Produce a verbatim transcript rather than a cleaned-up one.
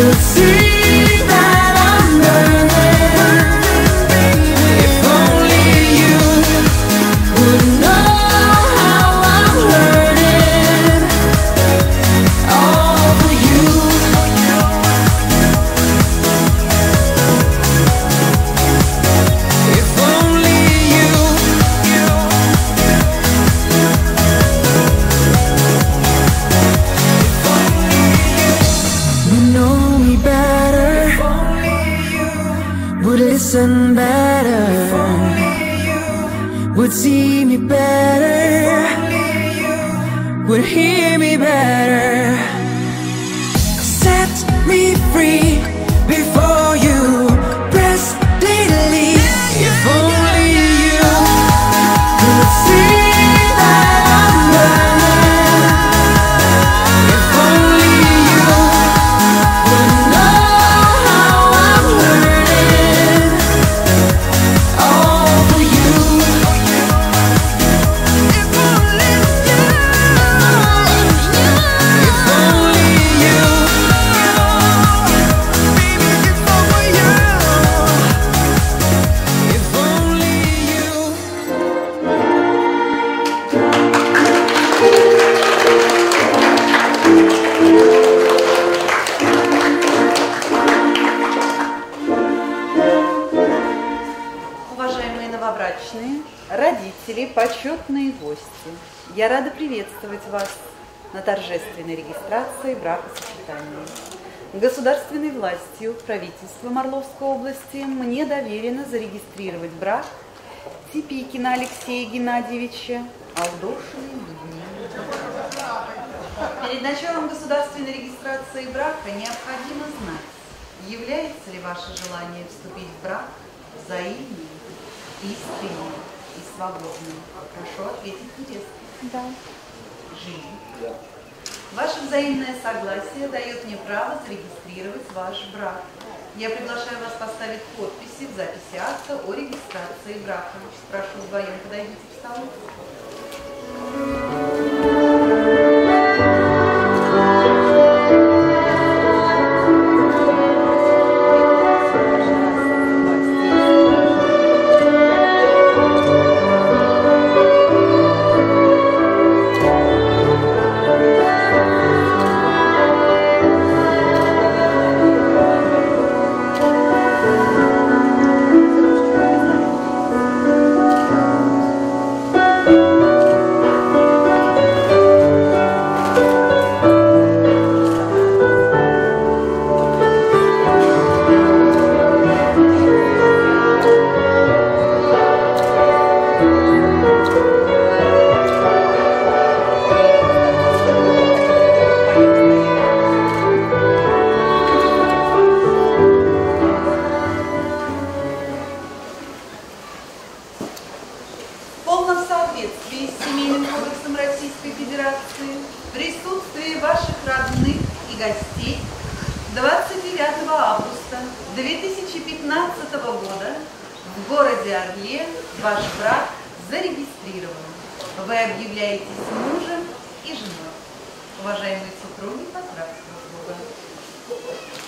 could see that I'm burning. If only you would know how I'm hurting. All for you. If only you. You know me better. Would listen better. Would see me better. Would hear me better. Set me free before you press daily. If only you could see that I'm burning. If only you would know how I'm hurting. All for you. If only you. If only you. Baby, it's all for you. If only you. Уважаемые новобрачные, родители, почетные гости, я рада приветствовать вас на торжественной регистрации бракосочетания. Государственной властью правительством Орловской области мне доверено зарегистрировать брак Типикина Алексея Геннадьевича, Алдошиной Людмилы. Перед началом государственной регистрации брака необходимо знать, является ли ваше желание вступить в брак взаимным, искренним и свободным. Прошу ответить честно. Да. Жизнь. Ваше взаимное согласие дает мне право зарегистрировать ваш брак. Я приглашаю вас поставить подписи в записи акта о регистрации брака. Прошу, вдвоем подойдите к столу. В полном соответствии с Семейным кодексом Российской Федерации, в присутствии ваших родных и гостей двадцать девятого августа две тысячи пятнадцатого года в городе Орле ваш брак зарегистрирован. Вы объявляетесь мужем и женой. Уважаемые супруги, поздравьте друг друга.